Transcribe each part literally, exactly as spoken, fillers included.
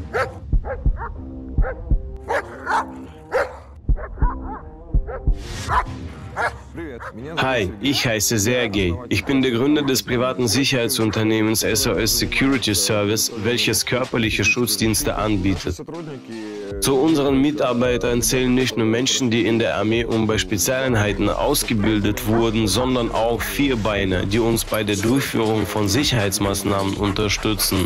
Hi, ich heiße Sergej. Ich bin der Gründer des privaten Sicherheitsunternehmens S O S Security Service, welches körperliche Schutzdienste anbietet. Zu unseren Mitarbeitern zählen nicht nur Menschen, die in der Armee und bei Spezialeinheiten ausgebildet wurden, sondern auch Vierbeiner, die uns bei der Durchführung von Sicherheitsmaßnahmen unterstützen.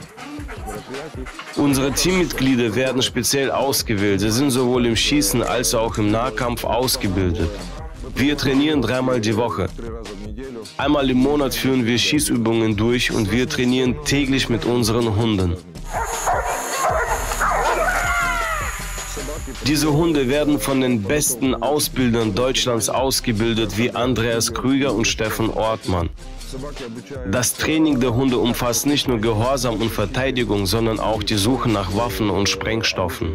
Unsere Teammitglieder werden speziell ausgewählt. Sie sind sowohl im Schießen als auch im Nahkampf ausgebildet. Wir trainieren dreimal die Woche. Einmal im Monat führen wir Schießübungen durch und wir trainieren täglich mit unseren Hunden. Diese Hunde werden von den besten Ausbildern Deutschlands ausgebildet, wie Andreas Krüger und Steffen Ortmann. Das Training der Hunde umfasst nicht nur Gehorsam und Verteidigung, sondern auch die Suche nach Waffen und Sprengstoffen.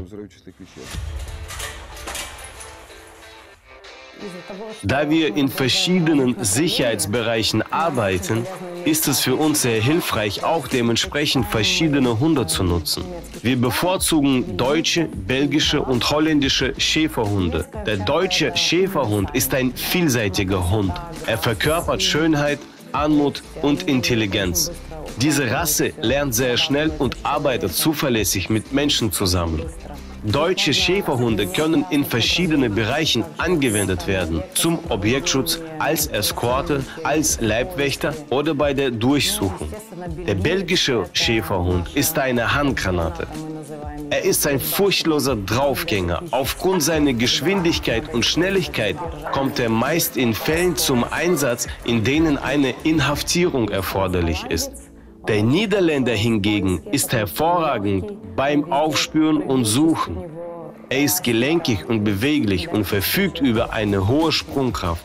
Da wir in verschiedenen Sicherheitsbereichen arbeiten, ist es für uns sehr hilfreich, auch dementsprechend verschiedene Hunde zu nutzen. Wir bevorzugen deutsche, belgische und holländische Schäferhunde. Der deutsche Schäferhund ist ein vielseitiger Hund. Er verkörpert Schönheit, Anmut und Intelligenz. Diese Rasse lernt sehr schnell und arbeitet zuverlässig mit Menschen zusammen. Deutsche Schäferhunde können in verschiedenen Bereichen angewendet werden, zum Objektschutz, als Eskorte, als Leibwächter oder bei der Durchsuchung. Der belgische Schäferhund ist eine Handgranate. Er ist ein furchtloser Draufgänger. Aufgrund seiner Geschwindigkeit und Schnelligkeit kommt er meist in Fällen zum Einsatz, in denen eine Inhaftierung erforderlich ist. Der Niederländer hingegen ist hervorragend beim Aufspüren und Suchen. Er ist gelenkig und beweglich und verfügt über eine hohe Sprungkraft.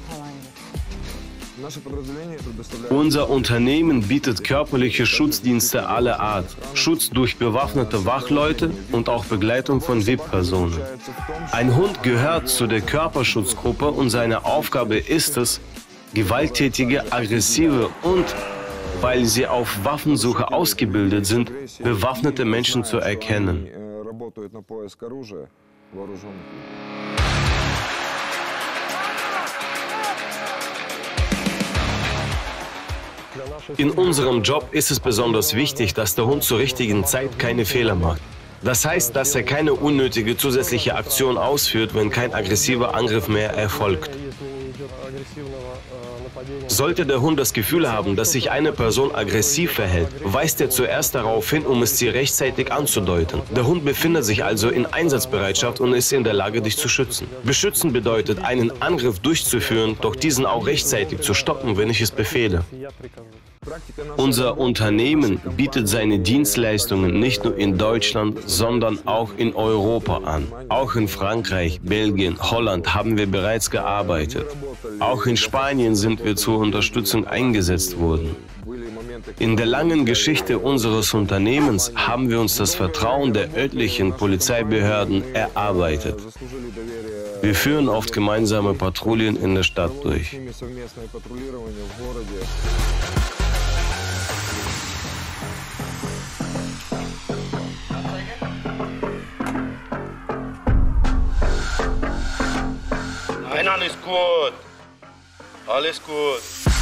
Unser Unternehmen bietet körperliche Schutzdienste aller Art, Schutz durch bewaffnete Wachleute und auch Begleitung von V I P-Personen. Ein Hund gehört zu der Körperschutzgruppe und seine Aufgabe ist es, gewalttätige, aggressive und, weil sie auf Waffensuche ausgebildet sind, bewaffnete Menschen zu erkennen. In unserem Job ist es besonders wichtig, dass der Hund zur richtigen Zeit keine Fehler macht. Das heißt, dass er keine unnötige zusätzliche Aktion ausführt, wenn kein aggressiver Angriff mehr erfolgt. Sollte der Hund das Gefühl haben, dass sich eine Person aggressiv verhält, weist er zuerst darauf hin, um es dir rechtzeitig anzudeuten. Der Hund befindet sich also in Einsatzbereitschaft und ist in der Lage, dich zu schützen. Beschützen bedeutet, einen Angriff durchzuführen, doch diesen auch rechtzeitig zu stoppen, wenn ich es befehle. Unser Unternehmen bietet seine Dienstleistungen nicht nur in Deutschland, sondern auch in Europa an. Auch in Frankreich, Belgien, Holland haben wir bereits gearbeitet. Auch in Spanien sind wir zur Unterstützung eingesetzt worden. In der langen Geschichte unseres Unternehmens haben wir uns das Vertrauen der örtlichen Polizeibehörden erarbeitet. Wir führen oft gemeinsame Patrouillen in der Stadt durch. Nein, alles gut. Alles gut.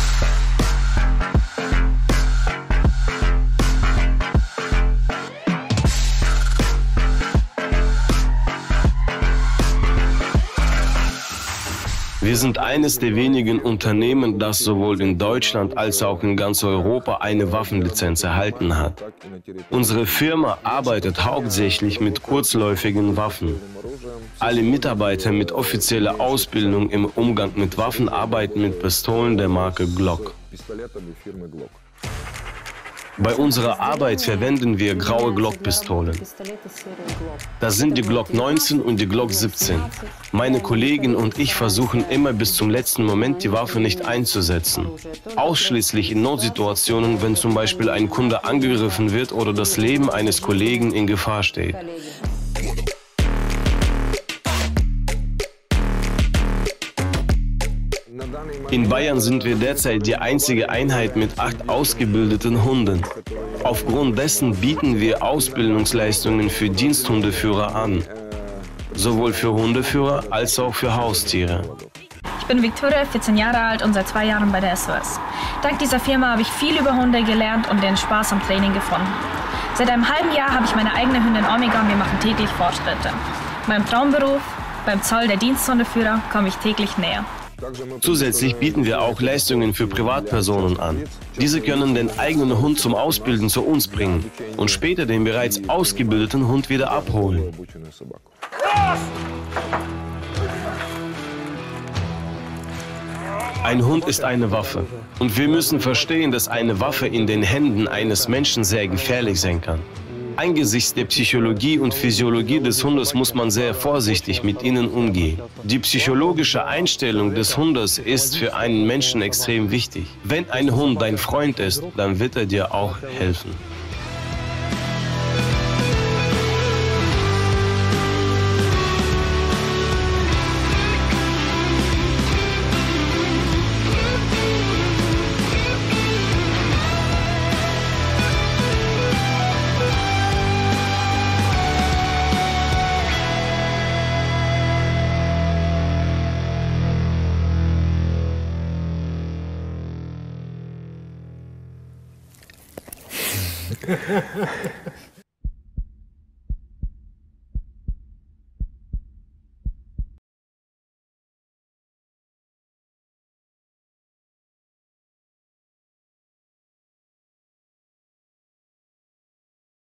Wir sind eines der wenigen Unternehmen, das sowohl in Deutschland als auch in ganz Europa eine Waffenlizenz erhalten hat. Unsere Firma arbeitet hauptsächlich mit kurzläufigen Waffen. Alle Mitarbeiter mit offizieller Ausbildung im Umgang mit Waffen arbeiten mit Pistolen der Marke Glock. Bei unserer Arbeit verwenden wir graue Glock-Pistolen. Das sind die Glock neunzehn und die Glock siebzehn. Meine Kollegen und ich versuchen immer bis zum letzten Moment die Waffe nicht einzusetzen. Ausschließlich in Notsituationen, wenn zum Beispiel ein Kunde angegriffen wird oder das Leben eines Kollegen in Gefahr steht. In Bayern sind wir derzeit die einzige Einheit mit acht ausgebildeten Hunden. Aufgrund dessen bieten wir Ausbildungsleistungen für Diensthundeführer an, sowohl für Hundeführer als auch für Haustiere. Ich bin Victoria, vierzehn Jahre alt und seit zwei Jahren bei der S O S. Dank dieser Firma habe ich viel über Hunde gelernt und den Spaß am Training gefunden. Seit einem halben Jahr habe ich meine eigene Hündin Omega und wir machen täglich Fortschritte. Meinem Traumberuf, beim Zoll der Diensthundeführer, komme ich täglich näher. Zusätzlich bieten wir auch Leistungen für Privatpersonen an. Diese können den eigenen Hund zum Ausbilden zu uns bringen und später den bereits ausgebildeten Hund wieder abholen. Ein Hund ist eine Waffe. Und wir müssen verstehen, dass eine Waffe in den Händen eines Menschen sehr gefährlich sein kann. Angesichts der Psychologie und Physiologie des Hundes muss man sehr vorsichtig mit ihnen umgehen. Die psychologische Einstellung des Hundes ist für einen Menschen extrem wichtig. Wenn ein Hund dein Freund ist, dann wird er dir auch helfen. Ha ha ha.